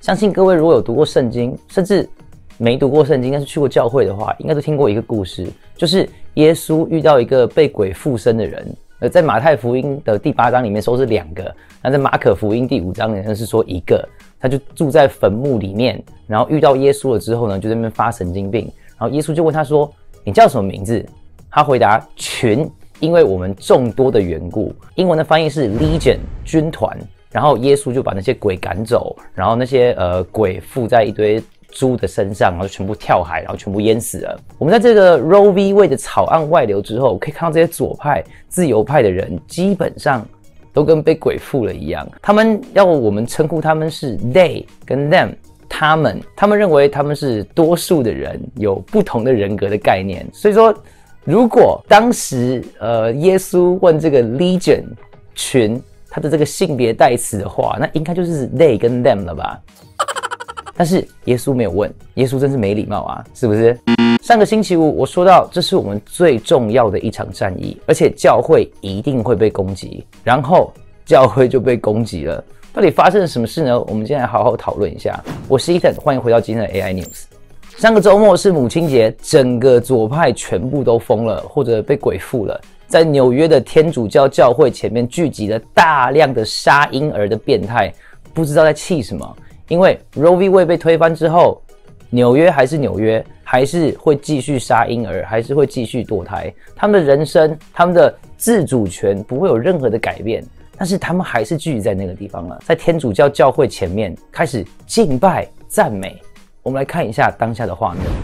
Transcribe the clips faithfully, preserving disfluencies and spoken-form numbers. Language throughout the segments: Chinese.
相信各位如果有读过圣经，甚至没读过圣经但是去过教会的话，应该都听过一个故事，就是耶稣遇到一个被鬼附身的人。呃，在马太福音的第八章里面说是两个，那在马可福音第五章里面是说一个，他就住在坟墓里面，然后遇到耶稣了之后呢，就在那边发神经病，然后耶稣就问他说：“你叫什么名字？”他回答：“群，因为我们众多的缘故。”英文的翻译是 Legion 军团，然后耶稣就把那些鬼赶走，然后那些呃鬼附在一堆猪的身上，然后全部跳海，然后全部淹死了。我们在这个 Roe v. Wade 的草案外流之后，可以看到这些左派、自由派的人基本上都跟被鬼附了一样。他们要我们称呼他们是 they 跟 them， 他们，他们认为他们是多数的人，有不同的人格的概念。所以说，如果当时呃耶稣问这个 legion 群他的这个性别代词的话，那应该就是 they 跟 them 了吧？但是耶稣没有问，耶稣真是没礼貌啊，是不是？上个星期五我说到，这是我们最重要的一场战役，而且教会一定会被攻击，然后教会就被攻击了。到底发生了什么事呢？我们今天来好好讨论一下。我是 Ethan， 欢迎回到今天的 A I News。上个周末是母亲节，整个左派全部都疯了，或者被鬼附了。在纽约的天主教教会前面聚集了大量的杀婴儿的变态，不知道在气什么。因为 Roe v. Wade 被推翻之后，纽约还是纽约，还是会继续杀婴儿，还是会继续堕胎。他们的人生，他们的自主权不会有任何的改变，但是他们还是聚集在那个地方了，在天主教教会前面开始敬拜赞美。我们来看一下当下的画面。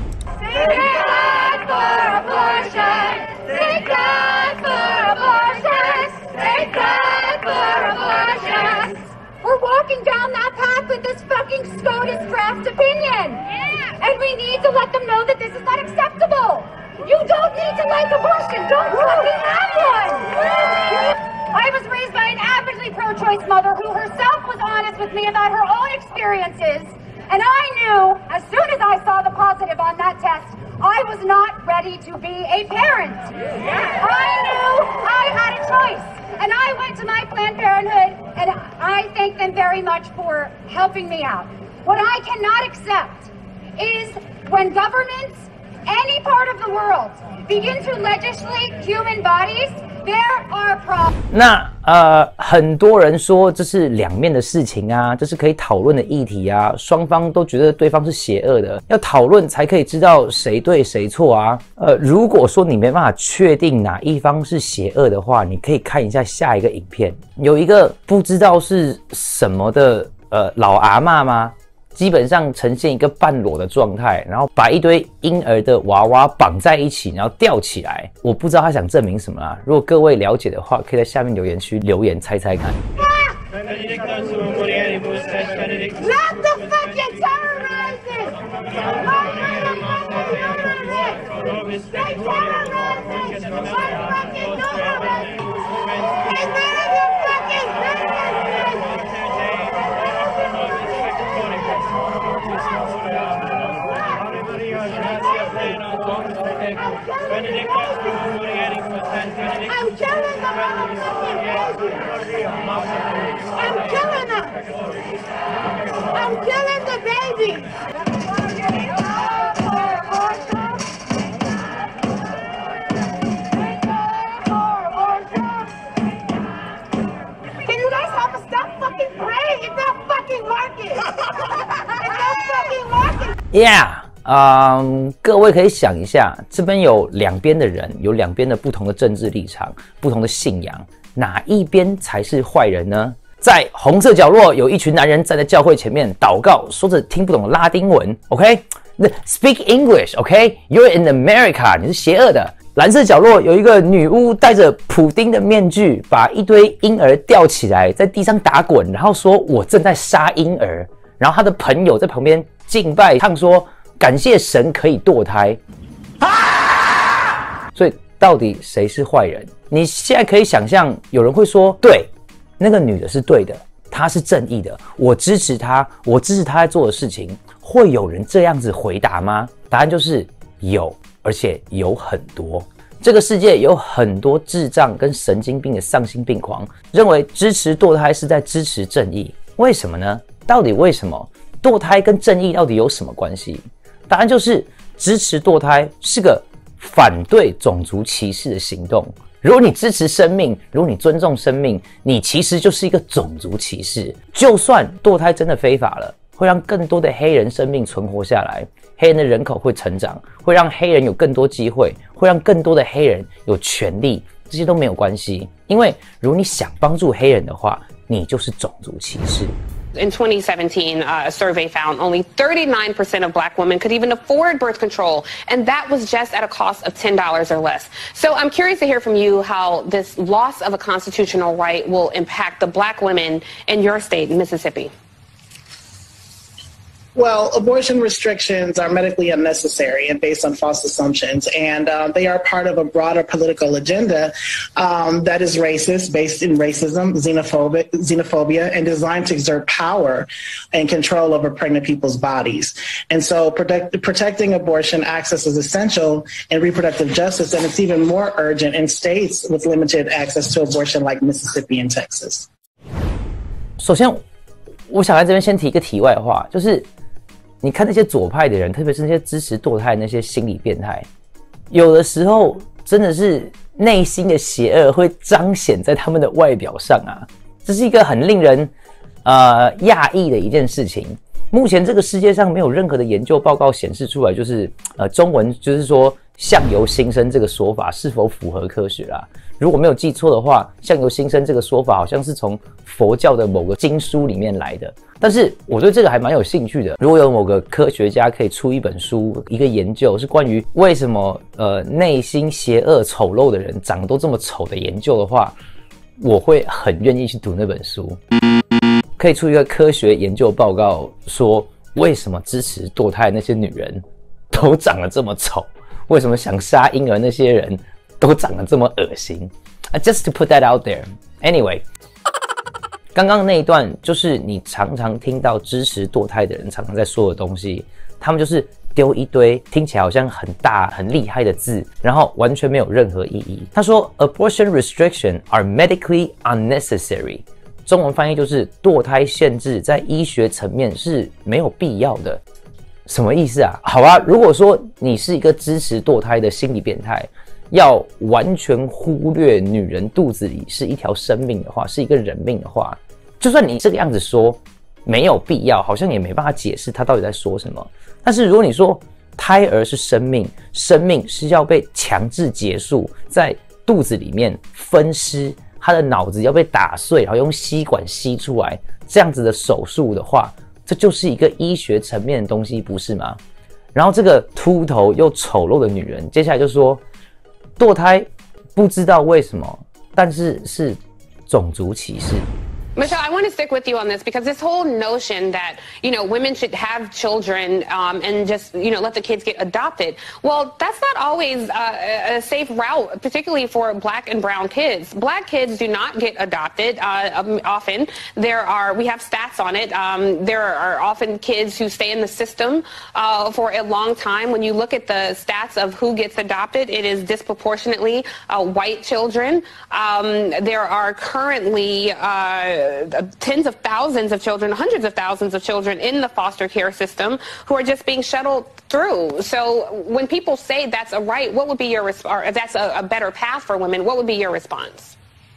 We're walking down that path with this fucking SCOTUS draft opinion. Yeah. And we need to let them know that this is not acceptable. You don't need to like abortion. Don't fucking have one. I was raised by an avidly pro-choice mother who herself was honest with me about her own experiences. And I knew, as soon as I saw the positive on that test, I was not ready to be a parent. Yeah. I knew I had a choice. And I went to my Planned Parenthood, and I thank them very much for helping me out. What I cannot accept is when governments, any part of the world, begin to legislate human bodies, there are problems. 那呃，很多人说这是两面的事情啊，这是可以讨论的议题啊，双方都觉得对方是邪恶的，要讨论才可以知道谁对谁错啊。呃，如果说你没办法确定哪一方是邪恶的话，你可以看一下下一个影片，有一个不知道是什么的呃老阿嬷吗？基本上呈现一个半裸的状态，然后把一堆婴儿的娃娃绑在一起，然后吊起来。我不知道他想证明什么啊。如果各位了解的话，可以在下面留言区留言猜猜看。 Not the fucking terrorizing! They terrorize us! What fucking government? Hey, none of you fucking I'm killing them! I'm killing them! I'm killing the baby! Can you guys help us stop fucking praying? It's not fucking working! It's not fucking working! Yeah! 嗯，各位可以想一下，这边有两边的人，有两边的不同的政治立场，不同的信仰，哪一边才是坏人呢？在红色角落有一群男人站在教会前面祷告，说着听不懂的拉丁文 ，OK？ Speak English，OK？You're in America， 你是邪恶的。蓝色角落有一个女巫戴着普丁的面具，把一堆婴儿吊起来，在地上打滚，然后说我正在杀婴儿。然后他的朋友在旁边敬拜，唱说感谢神可以堕胎。啊！所以到底谁是坏人？你现在可以想象，有人会说，对，那个女的是对的，她是正义的，我支持她，我支持她在做的事情。会有人这样子回答吗？答案就是有，而且有很多。这个世界有很多智障跟神经病的丧心病狂，认为支持堕胎是在支持正义。为什么呢？到底为什么？ 堕胎跟正义到底有什么关系？答案就是支持堕胎是个反对种族歧视的行动。如果你支持生命，如果你尊重生命，你其实就是一个种族歧视。就算堕胎真的非法了，会让更多的黑人生命存活下来，黑人的人口会成长，会让黑人有更多机会，会让更多的黑人有权利，这些都没有关系。因为如果你想帮助黑人的话，你就是种族歧视。 In twenty seventeen, uh, a survey found only thirty-nine percent of black women could even afford birth control, and that was just at a cost of ten dollars or less. So I'm curious to hear from you how this loss of a constitutional right will impact the black women in your state, Mississippi. Well, abortion restrictions are medically unnecessary and based on false assumptions, and uh, they are part of a broader political agenda um, that is racist, based in racism, xenophobic, xenophobia, and designed to exert power and control over pregnant people's bodies. And so protect, protecting abortion access is essential in reproductive justice, and it's even more urgent in states with limited access to abortion like Mississippi and Texas. 首先，我想在这边先提一个题外话，就是你看那些左派的人，特别是那些支持堕胎的那些心理变态，有的时候真的是内心的邪恶会彰显在他们的外表上啊，这是一个很令人呃讶异的一件事情。目前这个世界上没有任何的研究报告显示出来，就是呃中文就是说相由心生这个说法是否符合科学啦。如果没有记错的话，相由心生这个说法好像是从佛教的某个经书里面来的。但是我对这个还蛮有兴趣的。如果有某个科学家可以出一本书，一个研究是关于为什么呃内心邪恶丑陋的人长得都这么丑的研究的话，我会很愿意去读那本书。可以出一个科学研究报告，说为什么支持堕胎的那些女人都长得这么丑，为什么想杀婴儿那些人都长得这么恶心。Just to put that out there. Anyway. 刚刚那一段就是你常常听到支持堕胎的人常常在说的东西，他们就是丢一堆听起来好像很大很厉害的字，然后完全没有任何意义。他说 Abortion restrictions are medically unnecessary， 中文翻译就是堕胎限制在医学层面是没有必要的。什么意思啊？好啊，如果说你是一个支持堕胎的心理变态，要完全忽略女人肚子里是一条生命的话，是一个人命的话，就算你这个样子说没有必要，好像也没办法解释他到底在说什么。但是如果你说胎儿是生命，生命是要被强制结束，在肚子里面分尸，他的脑子要被打碎，然后用吸管吸出来，这样子的手术的话，这就是一个医学层面的东西，不是吗？然后这个秃头又丑陋的女人，接下来就说堕胎不知道为什么，但是是种族歧视。 Michelle, I want to stick with you on this because this whole notion that, you know, women should have children um, and just, you know, let the kids get adopted. Well, that's not always uh, a safe route, particularly for black and brown kids. Black kids do not get adopted uh, um, often. There are, we have stats on it. Um, there are often kids who stay in the system uh, for a long time. When you look at the stats of who gets adopted, it is disproportionately uh, white children. Um, there are currently uh, tens of thousands of children, hundreds of thousands of children in the foster care system who are just being shuttled through. So when people say that's a right, what would be your response? Or that's a, a better path for women, what would be your response?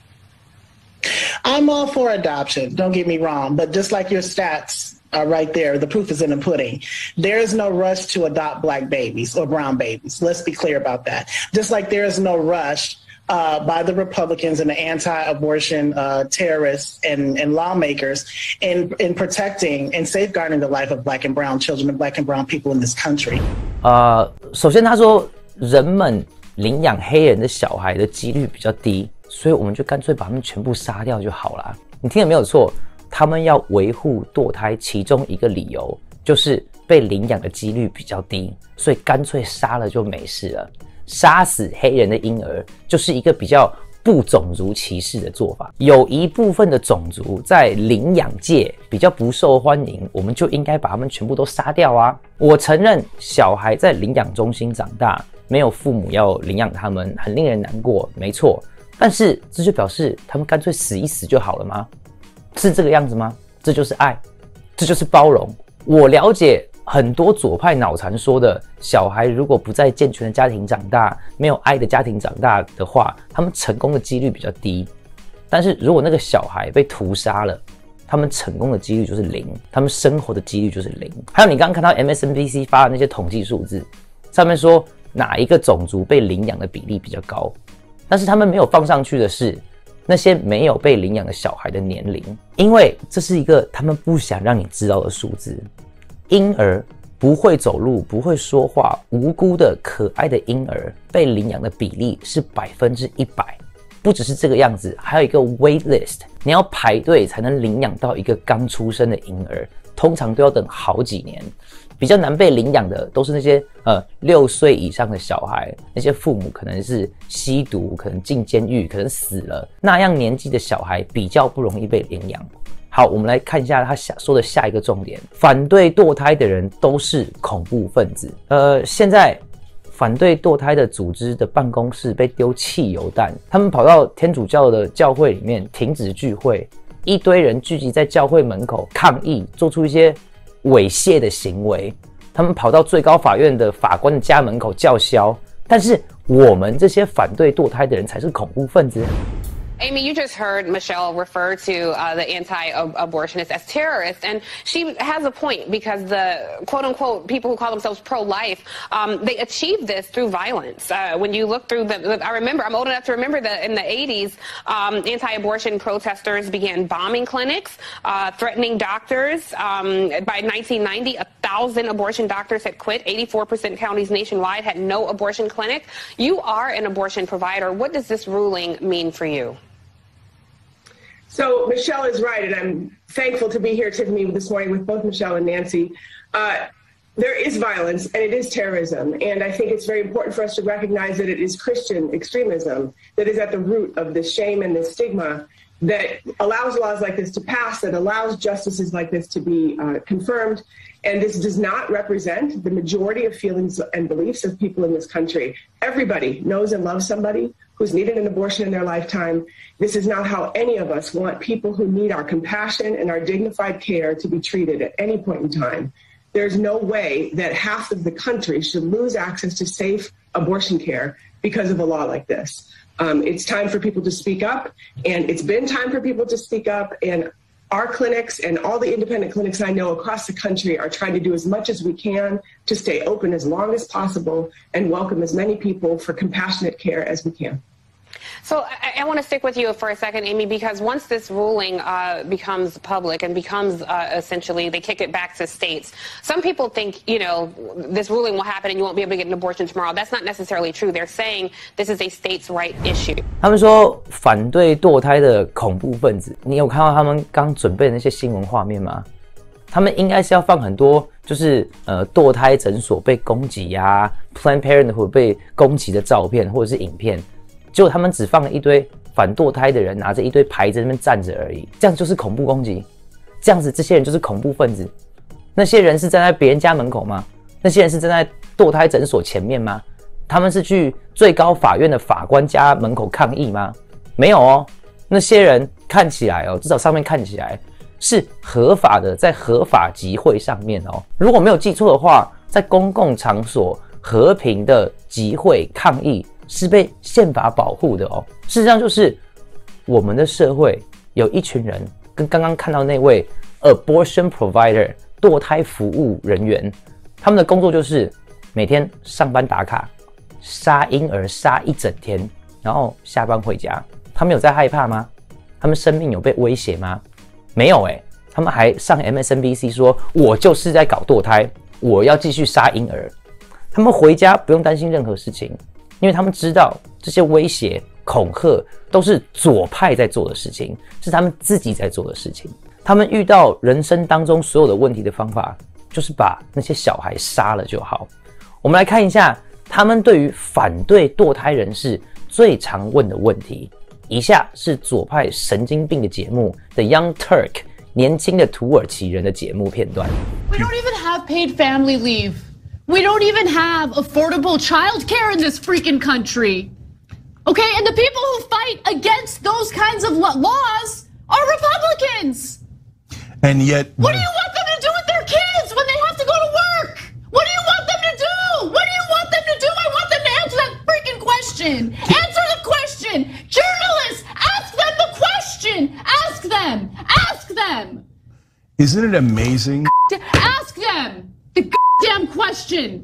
I'm all for adoption, don't get me wrong, but just like your stats are right there, the proof is in the pudding. There is no rush to adopt black babies or brown babies. Let's be clear about that. Just like there is no rush Uh, by the Republicans and the anti-abortion uh, terrorists and, and lawmakers in, in protecting and safeguarding the life of black and brown children and black and brown people in this country. 呃，首先他说人们领养黑人的小孩的几率比较低，所以我们就干脆把他们全部杀掉就好了。你听得没有错，他们要维护堕胎，其中一个理由就是被领养的几率比较低，所以干脆杀了就没事了。杀死黑人的婴儿就是一个比较不种族歧视的做法。有一部分的种族在领养界比较不受欢迎，我们就应该把他们全部都杀掉啊！我承认小孩在领养中心长大，没有父母要领养他们，很令人难过，没错。但是这就表示他们干脆死一死就好了吗？是这个样子吗？这就是爱，这就是包容。 我了解很多左派脑残说的，小孩如果不在健全的家庭长大，没有爱的家庭长大的话，他们成功的几率比较低。但是如果那个小孩被屠杀了，他们成功的几率就是零，他们生活的几率就是零。还有你刚刚看到 M S N B C 发的那些统计数字，上面说哪一个种族被领养的比例比较高，但是他们没有放上去的是那些没有被领养的小孩的年龄，因为这是一个他们不想让你知道的数字。婴儿不会走路、不会说话、无辜的可爱的婴儿被领养的比例是百分之一百。不只是这个样子，还有一个 wait list， 你要排队才能领养到一个刚出生的婴儿，通常都要等好几年。比较难被领养的都是那些呃六岁以上的小孩，那些父母可能是吸毒，可能进监狱，可能死了，那样年纪的小孩比较不容易被领养。好，我们来看一下他说的下一个重点：反对堕胎的人都是恐怖分子。呃，现在反对堕胎的组织的办公室被丢汽油弹，他们跑到天主教的教会里面停止聚会，一堆人聚集在教会门口抗议，做出一些猥亵的行为，他们跑到最高法院的法官的家门口叫嚣，但是我们这些反对堕胎的人才是恐怖分子。 Amy, you just heard Michelle refer to uh, the anti-abortionists as terrorists, and she has a point because the quote-unquote people who call themselves pro-life, um, they achieve this through violence. Uh, when you look through the, the, I remember, I'm old enough to remember that in the eighties, um, anti-abortion protesters began bombing clinics, uh, threatening doctors. Um, by nineteen ninety, a thousand abortion doctors had quit. eighty-four percent counties nationwide had no abortion clinic. You are an abortion provider. What does this ruling mean for you? So Michelle is right, and I'm thankful to be here, Tiffany, this morning with both Michelle and Nancy. Uh, there is violence, and it is terrorism, and I think it's very important for us to recognize that it is Christian extremism that is at the root of this shame and this stigma that allows laws like this to pass, that allows justices like this to be uh, confirmed. And this does not represent the majority of feelings and beliefs of people in this country. Everybody knows and loves somebody who's needed an abortion in their lifetime. This is not how any of us want people who need our compassion and our dignified care to be treated at any point in time. There's no way that half of the country should lose access to safe abortion care because of a law like this. Um, it's time for people to speak up, and it's been time for people to speak up, and our clinics and all the independent clinics I know across the country are trying to do as much as we can to stay open as long as possible and welcome as many people for compassionate care as we can. So I, I want to stick with you for a second, Amy, because once this ruling uh, becomes public and becomes uh, essentially, they kick it back to states, some people think, you know, this ruling will happen and you won't be able to get an abortion tomorrow. That's not necessarily true. They're saying this is a states' right issue. 他们说反对堕胎的恐怖分子，你有看到他们刚准备的那些新闻画面吗？他们应该是要放很多，就是呃堕胎诊所被攻击啊 ，Planned Parenthood 被攻击的照片或者是影片。结果他们只放了一堆反堕胎的人拿着一堆牌子在那边站着而已，这样就是恐怖攻击，这样子这些人就是恐怖分子。那些人是站在别人家门口吗？那些人是站在堕胎诊所前面吗？他们是去最高法院的法官家门口抗议吗？没有哦，那些人看起来哦，至少上面看起来是合法的，在合法集会上面哦。如果没有记错的话，在公共场所和平的集会抗议是被宪法保护的哦。事实上就是我们的社会有一群人，跟刚刚看到那位 abortion provider 堕胎服务人员，他们的工作就是每天上班打卡，杀婴儿杀一整天，然后下班回家。他们有在害怕吗？他们生命有被威胁吗？没有诶，他们还上 M S N B C 说，我就是在搞堕胎，我要继续杀婴儿。他们回家不用担心任何事情，因为他们知道这些威胁、恐吓都是左派在做的事情，是他们自己在做的事情。他们遇到人生当中所有的问题的方法，就是把那些小孩杀了就好。我们来看一下他们对于反对堕胎人士最常问的问题。以下是左派神经病的节目 The Young Turk 年轻的土耳其人的节目片段。 We don't even have paid family leave. We don't even have affordable child care in this freaking country. Okay, and the people who fight against those kinds of laws are Republicans. And yet... What do you want them to do with their kids? Isn't it amazing? Ask them the goddamn question.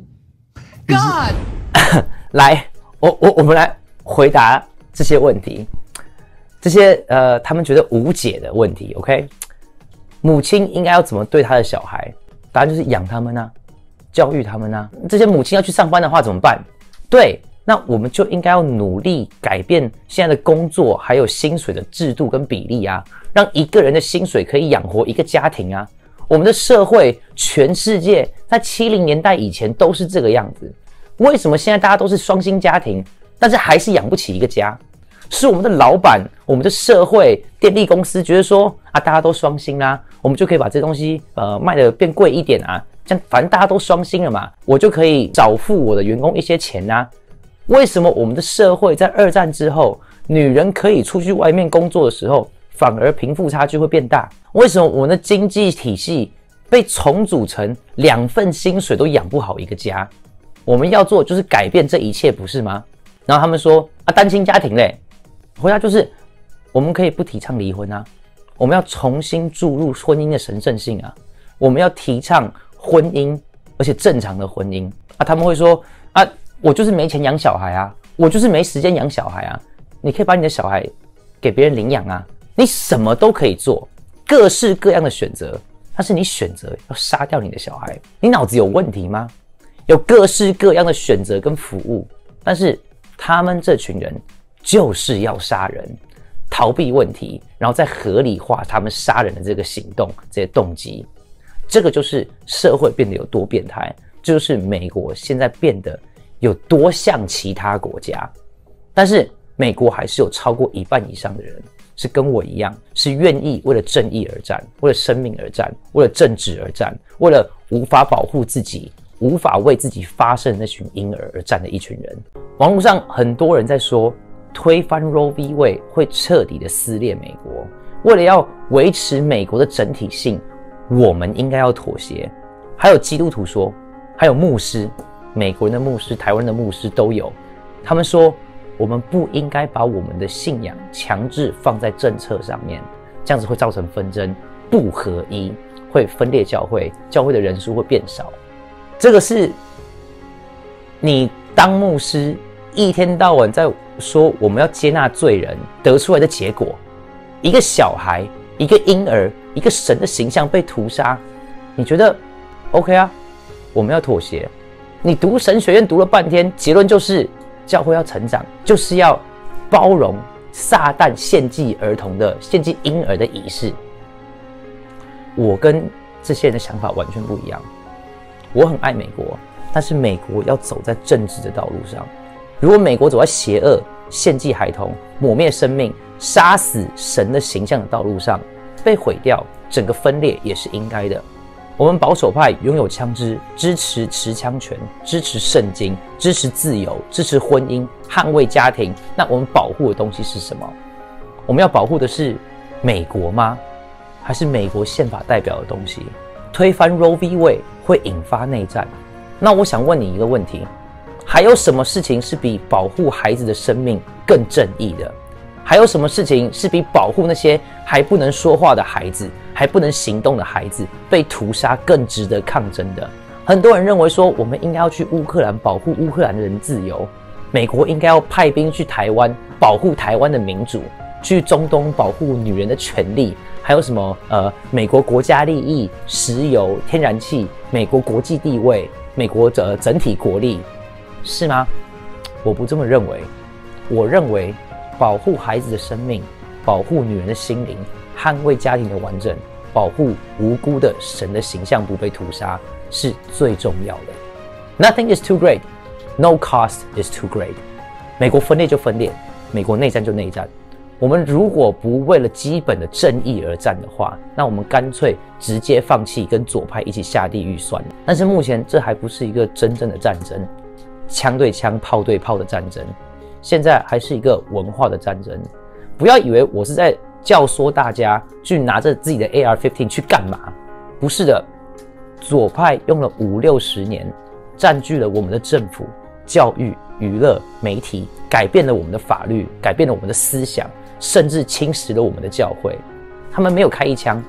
God. 来，我我我们来回答这些问题，这些呃他们觉得无解的问题。OK， 母亲应该要怎么对她的小孩？答案就是养他们啊，教育他们啊。这些母亲要去上班的话怎么办？对，那我们就应该要努力改变现在的工作还有薪水的制度跟比例啊，让一个人的薪水可以养活一个家庭啊。我们的社会，全世界在七零年代以前都是这个样子。为什么现在大家都是双薪家庭，但是还是养不起一个家？是我们的老板、我们的社会、电力公司觉得说啊，大家都双薪啦、啊，我们就可以把这东西呃卖得变贵一点啊，这样反正大家都双薪了嘛，我就可以少付我的员工一些钱啊。为什么我们的社会在二战之后，女人可以出去外面工作的时候，反而贫富差距会变大？为什么我们的经济体系被重组成两份薪水都养不好一个家？我们要做就是改变这一切，不是吗？然后他们说啊，单亲家庭嘞，回答就是我们可以不提倡离婚啊，我们要重新注入婚姻的神圣性啊，我们要提倡婚姻，而且正常的婚姻啊。他们会说啊，我就是没钱养小孩啊，我就是没时间养小孩啊。你可以把你的小孩给别人领养啊，你什么都可以做，各式各样的选择。但是你选择要杀掉你的小孩，你脑子有问题吗？有各式各样的选择跟服务，但是他们这群人就是要杀人，逃避问题，然后再合理化他们杀人的这个行动，这些动机。这个就是社会变得有多变态，这就是美国现在变得有多像其他国家。但是美国还是有超过一半以上的人是跟我一样，是愿意为了正义而战，为了生命而战，为了政治而战，为了无法保护自己，无法为自己发声的那群婴儿而战的一群人。网络上很多人在说，推翻 Roe v. Wade 会彻底的撕裂美国。为了要维持美国的整体性，我们应该要妥协。还有基督徒说，还有牧师，美国人的牧师、台湾的牧师都有，他们说我们不应该把我们的信仰强制放在政策上面，这样子会造成纷争，不合一，会分裂教会，教会的人数会变少。这个是你当牧师一天到晚在说我们要接纳罪人得出来的结果。一个小孩，一个婴儿，一个神的形象被屠杀，你觉得 OK 啊？我们要妥协。你读神学院读了半天，结论就是教会要成长，就是要包容撒旦献祭儿童的、献祭婴儿的仪式。我跟这些人的想法完全不一样。我很爱美国，但是美国要走在正直的道路上。如果美国走在邪恶、献祭孩童、抹灭生命、杀死神的形象的道路上，被毁掉，整个分裂也是应该的。我们保守派拥有枪支，支持持枪权，支持圣经，支持自由，支持婚姻，捍卫家庭。那我们保护的东西是什么？我们要保护的是美国吗？还是美国宪法代表的东西？推翻 Roe v. Wade 会引发内战。那我想问你一个问题，还有什么事情是比保护孩子的生命更正义的？还有什么事情是比保护那些还不能说话的孩子、还不能行动的孩子被屠杀更值得抗争的？很多人认为说，我们应该要去乌克兰保护乌克兰的人自由，美国应该要派兵去台湾保护台湾的民主，去中东保护女人的权利，还有什么呃，美国国家利益、石油、天然气、美国国际地位、美国的整体国力，是吗？我不这么认为。我认为保护孩子的生命，保护女人的心灵，捍卫家庭的完整，保护无辜的神的形象不被屠杀，是最重要的。Nothing is too great, no cost is too great. 美国分裂就分裂，美国内战就内战。我们如果不为了基本的正义而战的话，那我们干脆直接放弃跟左派一起下地狱算了。但是目前这还不是一个真正的战争，枪对枪、炮对炮的战争，现在还是一个文化的战争。不要以为我是在教唆大家去拿着自己的 A R 十五 去干嘛，不是的。左派用了五六十年，占据了我们的政府、教育、娱乐、媒体，改变了我们的法律，改变了我们的思想，甚至侵蚀了我们的教会。他们没有开一枪，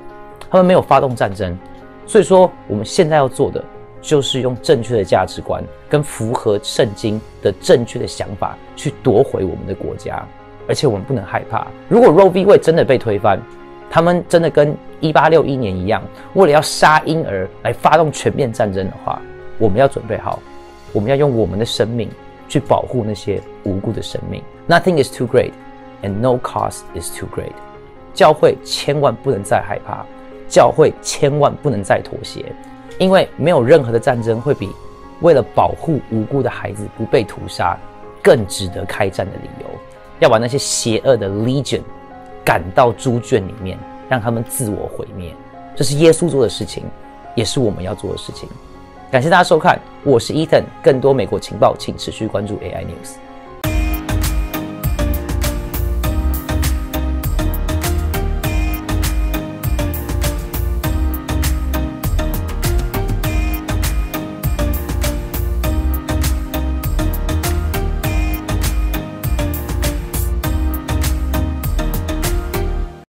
他们没有发动战争。所以说，我们现在要做的就是用正确的价值观跟符合圣经的正确的想法去夺回我们的国家。而且我们不能害怕，如果 Roe v. Wade 真的被推翻，他们真的跟一八六一年一样，为了要杀婴儿来发动全面战争的话，我们要准备好，我们要用我们的生命去保护那些无辜的生命。Nothing is too great and no cost is too great。教会千万不能再害怕，教会千万不能再妥协，因为没有任何的战争会比为了保护无辜的孩子不被屠杀更值得开战的理由。要把那些邪恶的 Legion 赶到猪圈里面，让他们自我毁灭。这是耶稣做的事情，也是我们要做的事情。感谢大家收看，我是 Ethan， 更多美国情报请持续关注 A I News。